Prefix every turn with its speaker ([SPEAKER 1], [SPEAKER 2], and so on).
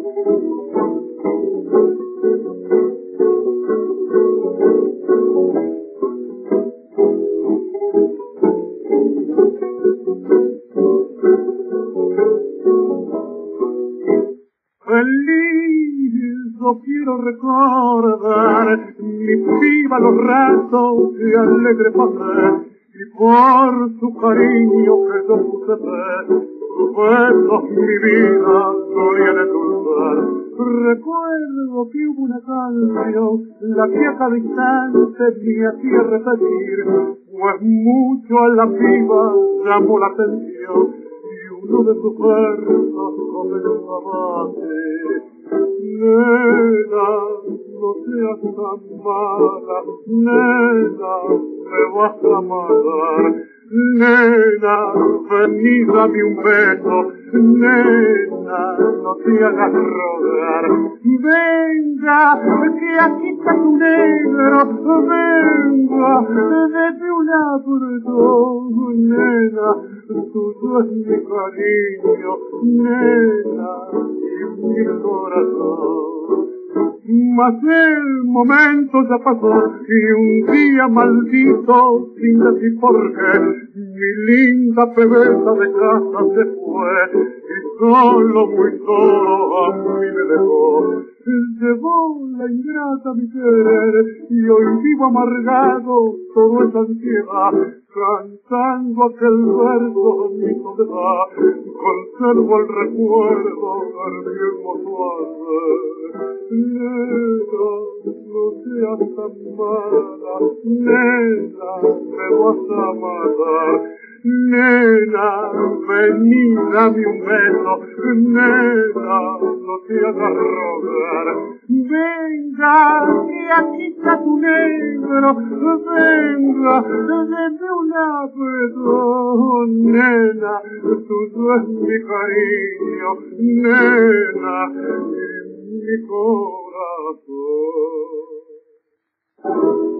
[SPEAKER 1] Feliz, yo quiero recordar mi piba los ratos de alegre pasé, y por su cariño que yo puse fe, sus besos mi vida solían endulzar. Recuerdo que hubo una canción, la que a cada instante me hacía repetir, pues mucho a la piba llamó la atención, y uno de sus versos comenzaba así: nena, no seas tan mala, nena, me vas a matar. Nena, vení, dame un beso, nena, no te hagas rogar. Venga, que aquí está tu negro, venga, desde un apretón, nena, tuyo es mi cariño, nena, y mi corazón. Mas el momento ya pasó y un día maldito, sin decir por qué, mi linda pebeta de casa se fue y solo, muy solo a mí me dejó. Llevó la ingrata mi querer y hoy vivo amargado, todo es ansiedad, cantando aquel verso de mi soledad, conservo el recuerdo del viejo suave. Nena, no seas tan mala, nena, me vas a matar. Nena, vení, dame un beso, nena, no te hagas rogar. Venga, que aquí está tu negro, venga, desde un apretón, nena, tuyo es mi cariño, nena, y mi corazón.